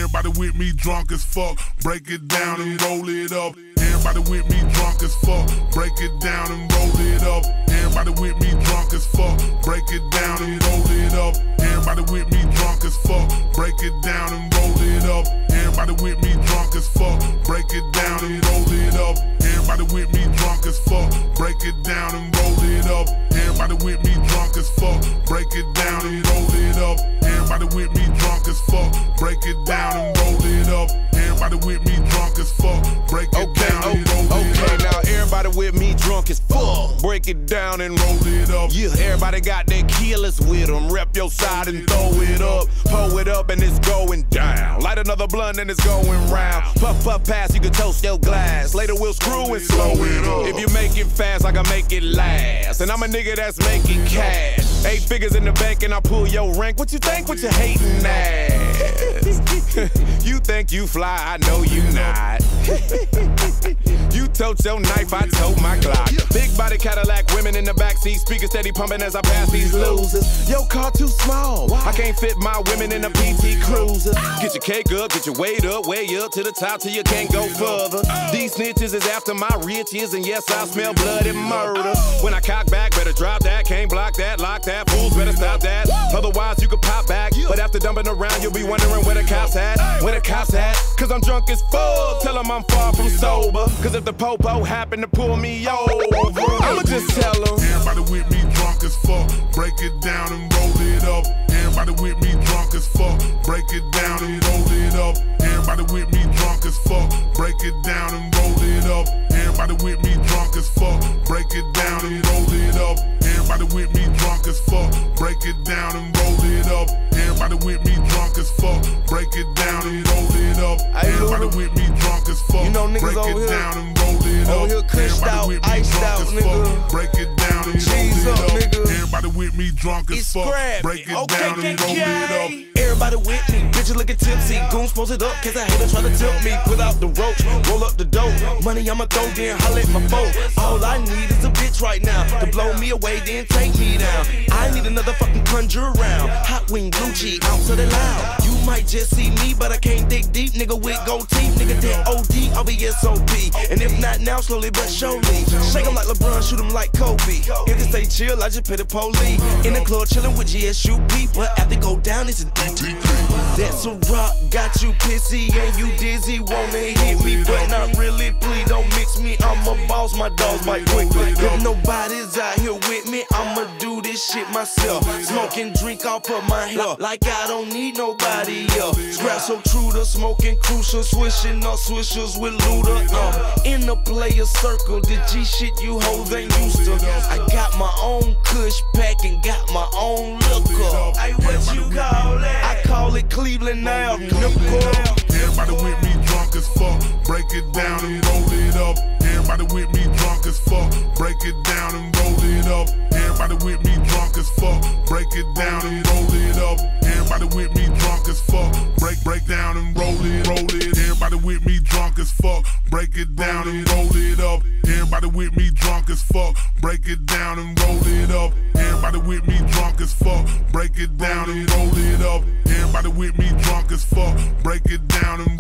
Everybody with me drunk as fuck. Break it down and roll it up. Everybody with me drunk as fuck. Break it down and roll it up. Everybody with me drunk as fuck. Break it down and roll it up. Everybody with me drunk as fuck. Break it down and roll it up. Everybody with me drunk as fuck. Break it down and roll it up. Everybody with me drunk as fuck. Break it down and roll it up. Everybody with me drunk as fuck. Break it down and roll it up. Everybody with me drunk as fuck. Break it down and roll it up. Everybody with me drunk as fuck. Break it down and roll it up. Okay, now everybody with me drunk as fuck. Break it down and roll it up. Yeah, everybody got their killers with them. Rep your side and throw it up. Pull it up and it's going down. Light another blunt and it's going round. Puff, puff, pass, you can toast your glass. Later we'll screw and slow it up. If you make it fast, I can make it last. And I'm a nigga that's making cash. 8 figures in the bank and I pull your rank. What you think? What you hating ass? You think you fly, I know you not. You tote your knife, I tote my Glock. Big body Cadillac, women in the backseat, speakers steady pumping as I pass these losers. Your car too small, I can't fit my women in a PT Cruiser. Get your cake up, get your weight up, way up to the top till you can't go further. These snitches is after my riches, and yes, I smell blood and murder. When I cock back, better drop that, can't block that, lock that, fools better stop that. Otherwise you could pop back, but after dumping around, you'll be wondering where the cops at, where the cops at. Cause I'm drunk as fuck, tell them I'm far from sober. Cause if the popo happen to pull me over, I'ma just tell them. Everybody with me drunk as fuck. Break it down and roll it up. Everybody with me drunk as fuck. Break it down and roll it up. Everybody with me drunk as fuck. Break it down and roll it up. Everybody with me drunk as fuck. Break it down and roll it up. Everybody with me drunk as fuck. Break it down and roll it up. Everybody with me drunk as fuck. Break it down and roll it up. Everybody with me drunk as fuck. You know niggas break over it here, down and roll it up. over here cushed out, iced out, nigga. Break it down and Cheese roll up, it up. nigga. Everybody with me drunk as It's fuck. scrappy. Break it down and roll it up. Everybody with me, bitches looking tipsy. Goons posted up, cause I hate her try to tilt me. Put out the roach, roll up the dope. Money I'ma throw, then holla at my foe. All I need is a bitch right now to blow me away, then take me down. I need another fucking conjure around. Hot wing, blue cheek, out to the loud. You might just see me, but I can't dig deep. Nigga with gold teeth, nigga that OD, I'll be SOP. And if not now, slowly but surely. Shake 'em like LeBron, shoot 'em like Kobe. If they stay chill, I just pay the police. In the club chillin' with GSUP, but after go down, it's an ETP. That's a rock, got you pissy and you dizzy. Wanna hit me, but not really. Please don't mix me. I'm a boss, my dogs bite quickly. If nobody's out here with me, I'ma do this shit myself. Smoking drink off of my hair, like I don't need nobody else. Scrap so true to smoking crucial, swishing up swishers with Luda. In the player circle, the G shit you hoes ain't used to. I got my own Kush pack and got my own liquor. Hey, what you call that? I call it Cleveland Ave. Everybody with me drunk as fuck. Break it down and roll it up. Everybody with me drunk as fuck. Break it down and roll it up. Everybody with me drunk as fuck. Break it down and roll it up. Everybody with me drunk as fuck. Break down and roll it, roll it. Everybody with me drunk as fuck. Break it down and roll it up. Everybody with me drunk as fuck. Break it down and roll it up. Everybody with me drunk as fuck. Break it down and roll it up. Everybody with me drunk as fuck. Break it down and